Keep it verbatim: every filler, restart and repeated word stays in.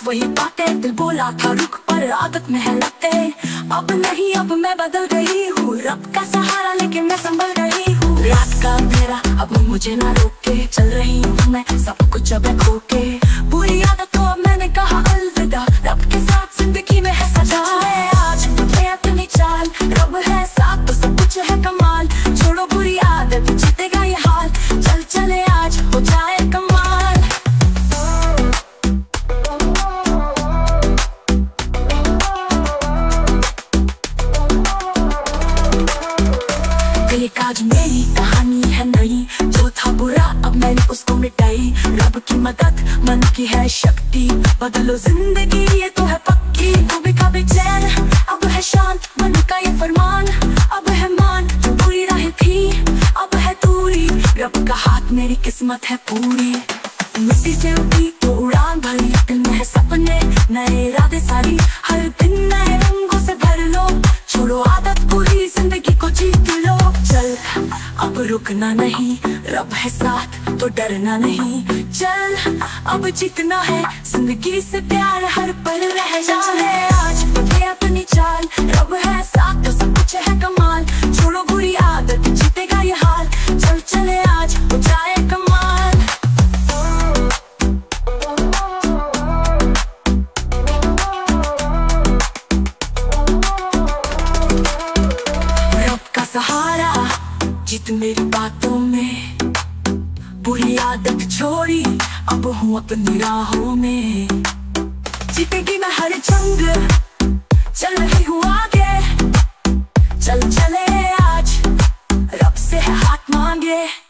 वही बातें दिल बोला था रुक पर आदत में है लगते। अब नहीं अब मैं बदल गई हूँ, रब का सहारा लेके मैं संभल गई हूँ। रात का अंधेरा अब मुझे ना रोके, चल रही हूँ मैं सब कुछ अब खो के। बुरी आदतों अब मैंने कहा अलविदा, रब के साथ जिंदगी में है सजा। आज मैं अपनी चाल, रब है साथ तो सब कुछ है कमाल। छोड़ो बुरी आदत जीतेगा ये हाल, चल चले आज हो जाए कमाल। एक आज मेरी कहानी है नई, जो था बुरा अब मैंने उसको मिटाई। रब की मदद मन की है शक्ति, बदलो जिंदगी ये तो है पक्की। कभी कभी चैन अब है शांत, मन का ये फरमान अब है मान। जो बुरी राह थी अब है दूरी, रब का हाथ मेरी किस्मत है पूरी। मिट्टी से उठी तो उड़ान भरी, दिल में है सपने नए इरादे सारी। हर दिन नए रंगों से भर लो, छोड़ो आदत बुरी जिंदगी को जीत लो। चल अब रुकना नहीं, रब है साथ तो डरना नहीं। चल अब जीतना है, जिंदगी से प्यार हर पल रह जाए। आज बढ़े अपनी चाल, रब है साथ तो सब कुछ है कमाल। छोड़ो बुरी आदत जीतेगा ये हाल, चल चले आज हो जाए कमाल। रब का सहारा जीत मेरी बातों में, बुरी आदत छोड़ी अब हूँ अपनी राहों में। जीतेगी मैं हर जंग, चल रही हूँ आगे। चल चले आज रब से है हाथ मांगे।